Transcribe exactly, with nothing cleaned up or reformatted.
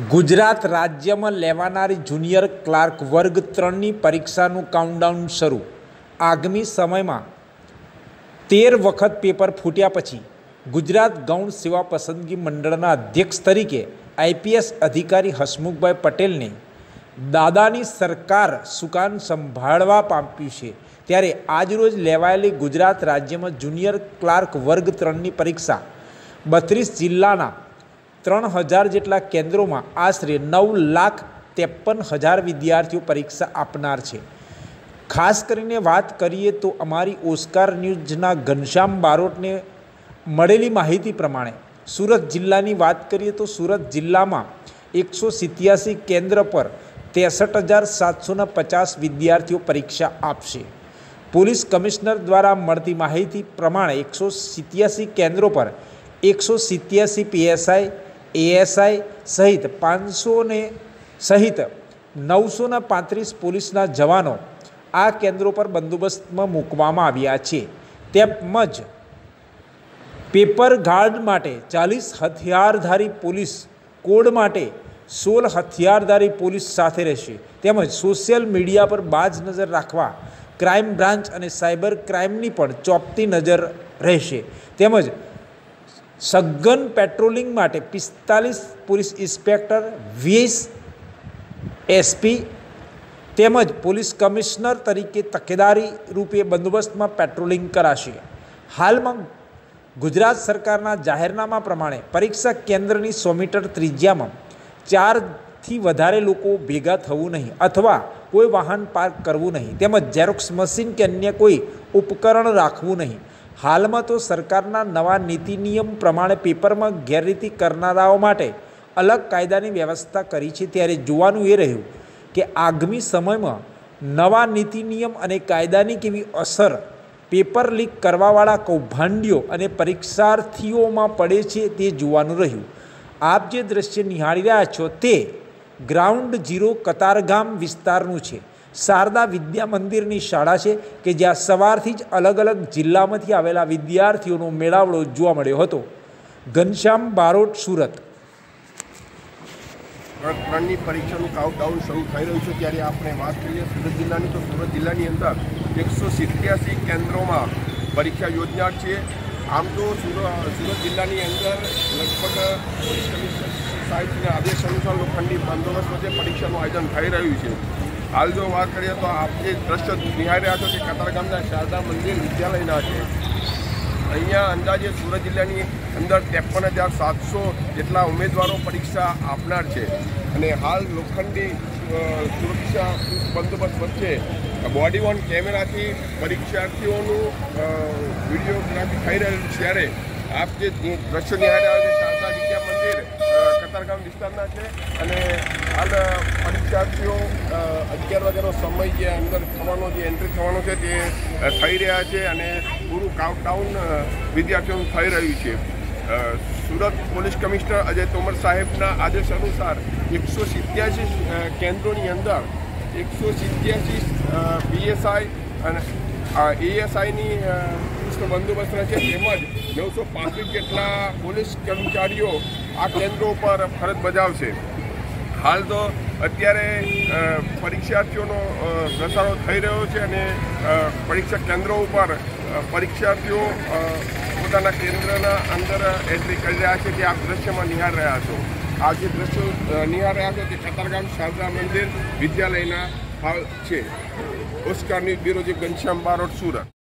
ગુજરાત રાજ્યમાં લેવાનારી junior clerk વર્ગ ત્રણની પરીક્ષાનું કાઉન્ટડાઉન શરૂ. આગામી સમયમાં તેર વખત પેપર ફૂટ્યા પછી ગુજરાત ગૌણ સેવા પસંદગી મંડળના અધ્યક્ષ તરીકે આઈપીએસ અધિકારી હસમુખભાઈ પટેલને દાદાની સરકાર સુકાન સંભાળવા પામ્યું છે. ત્યારે આજરોજ લેવાયેલી ગુજરાત રાજ્યમાં જુનિયર ક્લાર્ક વર્ગ ત્રણની પરીક્ષા બત્રીસ જિલ્લાના ત્રણ હજાર જેટલા કેન્દ્રોમાં આશરે નવ લાખ ત્રેપન હજાર વિદ્યાર્થીઓ પરીક્ષા આપનાર છે. ખાસ કરીને વાત કરીએ તો અમારી ઓસ્કાર ન્યૂઝના ઘનશ્યામ બારોટને મળેલી માહિતી પ્રમાણે સુરત જિલ્લાની વાત કરીએ તો સુરત જિલ્લામાં એકસો સિત્યાસી કેન્દ્ર પર ત્રેસઠ હજાર સાતસો પચાસ વિદ્યાર્થીઓ પરીક્ષા આપશે. પોલીસ કમિશનર દ્વારા મળતી માહિતી પ્રમાણે એકસો સિત્યાસી કેન્દ્રો પર એકસો સિત્યાસી પીએસઆઈ એએસઆઈ સહિત પાંચસો ને સહિત નવસો ને પાંત્રીસ પોલીસના જવાનો આ કેન્દ્રો પર બંદોબસ્તમાં મૂકવામાં આવ્યા છે. તેમજ પેપર ગાર્ડ માટે ચાલીસ હથિયારધારી પોલીસ કોડ માટે સોળ હથિયારધારી પોલીસ સાથે રહેશે. તેમજ સોશિયલ મીડિયા પર બાજ નજર રાખવા ક્રાઇમ બ્રાન્ચ અને સાયબર ક્રાઇમની પણ ચોપતી નજર રહેશે. તેમજ સઘન પેટ્રોલિંગ માટે પિસ્તાલીસ પોલીસ ઇન્સ્પેક્ટર, વીસ એસપી તેમજ પોલીસ કમિશનર તરીકે તકેદારી રૂપે બંદોબસ્તમાં પેટ્રોલિંગ કરાશે. હાલમાં ગુજરાત સરકારના જાહેરનામા પ્રમાણે પરીક્ષા કેન્દ્રની સો મીટર ત્રિજ્યામાં ચારથી વધારે લોકો ભેગા થવું નહીં અથવા કોઈ વાહન પાર્ક કરવું નહીં. તેમજ ઝેરોક્સ મશીન કે અન્ય કોઈ ઉપકરણ રાખવું નહીં. હાલમાં તો સરકારના નવા નીતિ નિયમ પ્રમાણે પેપરમાં ગેરરીતિ કરનારાઓ માટે અલગ કાયદાની વ્યવસ્થા કરી છે. ત્યારે જોવાનું એ રહ્યું કે આગામી સમયમાં નવા નીતિ નિયમ અને કાયદાની કેવી અસર પેપર લીક કરવાવાળા કૌભાંડીઓ અને પરીક્ષાર્થીઓમાં પડે છે તે જોવાનું રહ્યું. આપ જે દ્રશ્ય નિહાળી રહ્યા છો તે ગ્રાઉન્ડ ઝીરો કતારગામ વિસ્તારનું છે. શારદા વિદ્યા મંદિરની શાળા છે કે જ્યાં સવારથી જ અલગ અલગ જિલ્લામાંથી આવેલા વિદ્યાર્થીઓનો મેળાવડો જોવા મળ્યો હતો. ઘનશ્યામ બારોટ, સુરત. ત્રણની પરીક્ષાનું કાઉન્ટડાઉન શરૂ થઈ રહ્યું છે. ત્યારે આપણે વાત કરીએ સુરત જિલ્લાની તો સુરત જિલ્લાની અંદર એકસો સિત્યાસી કેન્દ્રોમાં પરીક્ષા યોજનાર છે. આમ તો સુરત સુરત જિલ્લાની અંદર લગભગ પોલીસ કમિશનર સાહેબના આદેશ અનુસાર લોખંડી બંદોબસ્ત વચ્ચે પરીક્ષાનું આયોજન થઈ રહ્યું છે. હાલ જો વાત કરીએ તો આપ જે દ્રશ્ય નિહાળી રહ્યા છો કે કતારગામના શારદા મંદિર વિદ્યાલયના છે. અહીંયા અંદાજે સુરત જિલ્લાની અંદર ત્રેપન હજાર સાતસો જેટલા ઉમેદવારો પરીક્ષા આપનાર છે. અને હાલ લોખંડી સુરક્ષા બંદોબસ્ત વચ્ચે બોડી ઓન કેમેરાથી પરીક્ષાર્થીઓનું વિડીયોગ્રાફી થઈ રહેલું છે. ત્યારે આપ જે દ્રશ્યો નિહાળી રહ્યા છો શારદા વિદ્યા મંદિર કતારગામ વિસ્તારના છે. અને હાલ પરીક્ષાર્થીઓ અગિયાર વાગ્યાનો સમય જે અંદર થવાનો જે એન્ટ્રી થવાનો છે તે થઈ રહ્યા છે. અને પૂરું કાઉન્ટડાઉન વિદ્યાર્થીઓનું થઈ રહ્યું છે. સુરત પોલીસ કમિશનર અજય તોમર સાહેબના આદેશ અનુસાર એકસો સિત્યાસી કેન્દ્રોની અંદર એકસો સિત્યાસી પીએસઆઈ અને એએસઆઈની બંદોબસ્ત છે. તેમજ નવસો પાંત્રીસ જેટલા પોલીસ કર્મચારીઓ આ કેન્દ્રો પર ફરજ બજાવશે. હાલ તો અત્યારે પરીક્ષાર્થીઓનો ઘસારો થઈ રહ્યો છે અને પરીક્ષા કેન્દ્રો ઉપર પરીક્ષાર્થીઓ પોતાના કેન્દ્રના અંદર એન્ટ્રી કરી રહ્યા છે. તે આપ દ્રશ્યમાં નિહાળ રહ્યા છો. આ જે દ્રશ્યો નિહાળ રહ્યા છો તે કતારગામ શારદા મંદિર વિદ્યાલયના હાલ છે. Oscar news bureau, Ghanshyam Barot, Surat.